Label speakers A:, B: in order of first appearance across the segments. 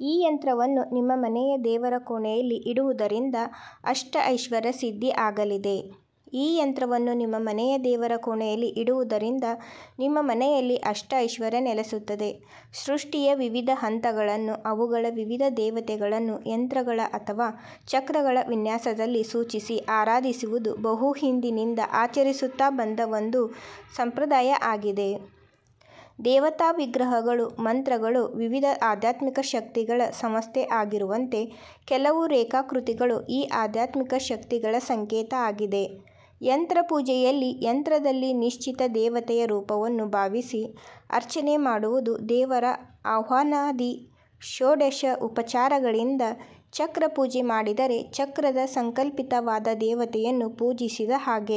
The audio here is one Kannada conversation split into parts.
A: ಈ ಯಂತ್ರವನ್ನು ನಿಮ್ಮ ಮನೆಯ ದೇವರ ಕೋಣೆಯಲ್ಲಿ ಇಡುವುದರಿಂದ ಅಷ್ಟ ಐಶ್ವರ್ಯ ಸಿದ್ಧಿ ಆಗಲಿದೆ. ಈ ಯಂತ್ರವನ್ನು ನಿಮ್ಮ ಮನೆಯ ದೇವರ ಕೋಣೆಯಲ್ಲಿ ಇಡುವುದರಿಂದ ನಿಮ್ಮ ಮನೆಯಲ್ಲಿ ಅಷ್ಟ ಐಶ್ವರ್ಯ ನೆಲೆಸುತ್ತದೆ. ಸೃಷ್ಟಿಯ ವಿವಿಧ ಹಂತಗಳನ್ನು, ಅವುಗಳ ವಿವಿಧ ದೇವತೆಗಳನ್ನು ಯಂತ್ರಗಳ ಅಥವಾ ಚಕ್ರಗಳ ವಿನ್ಯಾಸದಲ್ಲಿ ಸೂಚಿಸಿ ಆರಾಧಿಸುವುದು ಬಹು ಹಿಂದಿನಿಂದ ಆಚರಿಸುತ್ತಾ ಬಂದ ಒಂದು ಸಂಪ್ರದಾಯ ಆಗಿದೆ. ದೇವತಾ ವಿಗ್ರಹಗಳು, ಮಂತ್ರಗಳು ವಿವಿಧ ಆಧ್ಯಾತ್ಮಿಕ ಶಕ್ತಿಗಳ ಸಮಷ್ಟಿ ಆಗಿರುವಂತೆ ಕೆಲವು ರೇಖಾಕೃತಿಗಳು ಈ ಆಧ್ಯಾತ್ಮಿಕ ಶಕ್ತಿಗಳ ಸಂಕೇತ ಆಗಿದೆ. ಯಂತ್ರ ಪೂಜೆಯಲ್ಲಿ ಯಂತ್ರದಲ್ಲಿ ನಿಶ್ಚಿತ ದೇವತೆಯ ರೂಪವನ್ನು ಭಾವಿಸಿ ಅರ್ಚನೆ ಮಾಡುವುದು. ದೇವರ ಆಹ್ವಾನಾದಿ ಷೋಡಶ ಉಪಚಾರಗಳಿಂದ ಚಕ್ರ ಪೂಜೆ ಮಾಡಿದರೆ ಚಕ್ರದ ಸಂಕಲ್ಪಿತವಾದ ದೇವತೆಯನ್ನು ಪೂಜಿಸಿದ ಹಾಗೆ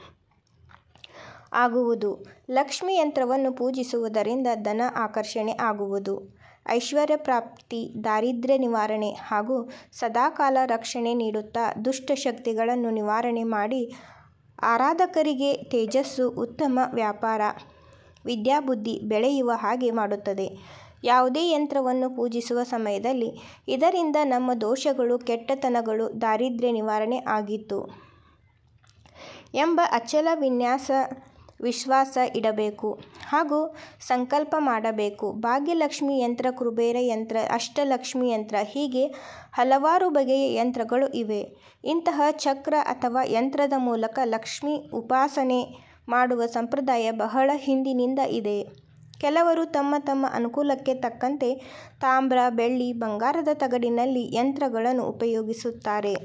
A: ಆಗುವುದು. ಲಕ್ಷ್ಮೀ ಯಂತ್ರವನ್ನು ಪೂಜಿಸುವುದರಿಂದ ಧನ ಆಕರ್ಷಣೆ ಆಗುವುದು, ಐಶ್ವರ್ಯ ಪ್ರಾಪ್ತಿ, ದಾರಿದ್ರ್ಯ ನಿವಾರಣೆ ಹಾಗೂ ಸದಾಕಾಲ ರಕ್ಷಣೆ ನೀಡುತ್ತಾ ದುಷ್ಟ ಶಕ್ತಿಗಳನ್ನು ನಿವಾರಣೆ ಮಾಡಿ ಆರಾಧಕರಿಗೆ ತೇಜಸ್ಸು, ಉತ್ತಮ ವ್ಯಾಪಾರ, ವಿದ್ಯಾಬುದ್ಧಿ ಬೆಳೆಯುವ ಹಾಗೆ ಮಾಡುತ್ತದೆ. ಯಾವುದೇ ಯಂತ್ರವನ್ನು ಪೂಜಿಸುವ ಸಮಯದಲ್ಲಿ ಇದರಿಂದ ನಮ್ಮ ದೋಷಗಳು, ಕೆಟ್ಟತನಗಳು, ದಾರಿದ್ರ್ಯ ನಿವಾರಣೆ ಆಗಿತ್ತು ಎಂಬ ಅಚಲ ವಿಶ್ವಾಸ ಇಡಬೇಕು ಹಾಗೂ ಸಂಕಲ್ಪ ಮಾಡಬೇಕು. ಭಾಗ್ಯಲಕ್ಷ್ಮಿ ಯಂತ್ರ, ಕುಬೇರ ಯಂತ್ರ, ಅಷ್ಟಲಕ್ಷ್ಮಿ ಯಂತ್ರ ಹೀಗೆ ಹಲವಾರು ಬಗೆಯ ಯಂತ್ರಗಳು ಇವೆ. ಇಂತಹ ಚಕ್ರ ಅಥವಾ ಯಂತ್ರದ ಮೂಲಕ ಲಕ್ಷ್ಮಿ ಉಪಾಸನೆ ಮಾಡುವ ಸಂಪ್ರದಾಯ ಬಹಳ ಹಿಂದಿನಿಂದ ಇದೆ. ಕೆಲವರು ತಮ್ಮ ತಮ್ಮ ಅನುಕೂಲಕ್ಕೆ ತಕ್ಕಂತೆ ತಾಮ್ರ, ಬೆಳ್ಳಿ, ಬಂಗಾರದ ತಗಡಿನಲ್ಲಿ ಯಂತ್ರಗಳನ್ನು ಉಪಯೋಗಿಸುತ್ತಾರೆ.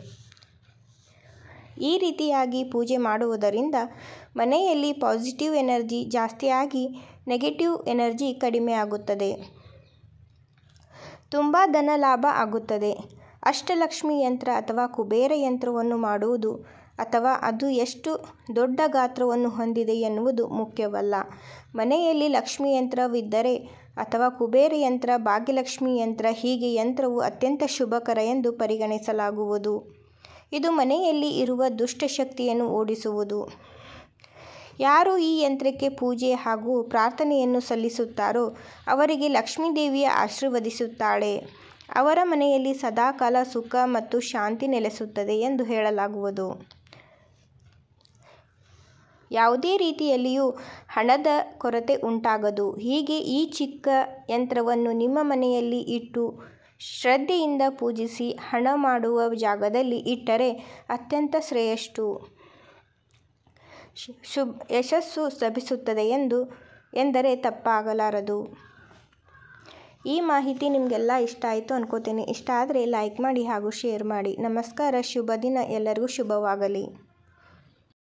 A: ಈ ರೀತಿಯಾಗಿ ಪೂಜೆ ಮಾಡುವುದರಿಂದ ಮನೆಯಲ್ಲಿ ಪಾಸಿಟಿವ್ ಎನರ್ಜಿ ಜಾಸ್ತಿಯಾಗಿ ನೆಗೆಟಿವ್ ಎನರ್ಜಿ ಕಡಿಮೆ ಆಗುತ್ತದೆ, ತುಂಬ ಧನ ಲಾಭ ಆಗುತ್ತದೆ. ಅಷ್ಟಲಕ್ಷ್ಮಿ ಯಂತ್ರ ಅಥವಾ ಕುಬೇರ ಯಂತ್ರವನ್ನು ಮಾಡುವುದು ಅಥವಾ ಅದು ಎಷ್ಟು ದೊಡ್ಡ ಗಾತ್ರವನ್ನು ಹೊಂದಿದೆ ಎನ್ನುವುದು ಮುಖ್ಯವಲ್ಲ. ಮನೆಯಲ್ಲಿ ಲಕ್ಷ್ಮೀ ಯಂತ್ರವಿದ್ದರೆ ಅಥವಾ ಕುಬೇರ ಯಂತ್ರ, ಭಾಗ್ಯಲಕ್ಷ್ಮಿ ಯಂತ್ರ ಹೀಗೆ ಯಂತ್ರವು ಅತ್ಯಂತ ಶುಭಕರ ಎಂದು ಪರಿಗಣಿಸಲಾಗುವುದು. ಇದು ಮನೆಯಲ್ಲಿ ಇರುವ ದುಷ್ಟಶಕ್ತಿಯನ್ನು ಓಡಿಸುವುದು. ಯಾರು ಈ ಯಂತ್ರಕ್ಕೆ ಪೂಜೆ ಹಾಗೂ ಪ್ರಾರ್ಥನೆಯನ್ನು ಸಲ್ಲಿಸುತ್ತಾರೋ ಅವರಿಗೆ ಲಕ್ಷ್ಮೀದೇವಿಯ ಆಶೀರ್ವದಿಸುತ್ತಾಳೆ. ಅವರ ಮನೆಯಲ್ಲಿ ಸದಾಕಾಲ ಸುಖ ಮತ್ತು ಶಾಂತಿ ನೆಲೆಸುತ್ತದೆ ಎಂದು ಹೇಳಲಾಗುವುದು. ಯಾವುದೇ ರೀತಿಯಲ್ಲಿಯೂ ಹಣದ ಕೊರತೆ ಉಂಟಾಗದು. ಹೀಗೆ ಈ ಚಿಕ್ಕ ಯಂತ್ರವನ್ನು ನಿಮ್ಮ ಮನೆಯಲ್ಲಿ ಇಟ್ಟು ಶ್ರದ್ಧೆಯಿಂದ ಪೂಜಿಸಿ ಹಣ ಮಾಡುವ ಜಾಗದಲ್ಲಿ ಇಟ್ಟರೆ ಅತ್ಯಂತ ಶ್ರೇಷ್ಠ, ಯಶಸ್ಸು ಲಭಿಸುತ್ತದೆ ಎಂದರೆ ತಪ್ಪಾಗಲಾರದು. ಈ ಮಾಹಿತಿ ನಿಮಗೆಲ್ಲ ಇಷ್ಟ ಆಯಿತು ಅನ್ಕೋತೀನಿ. ಇಷ್ಟ ಆದರೆ ಲೈಕ್ ಮಾಡಿ ಹಾಗೂ ಶೇರ್ ಮಾಡಿ. ನಮಸ್ಕಾರ. ಶುಭ ದಿನ. ಎಲ್ಲರಿಗೂ ಶುಭವಾಗಲಿ.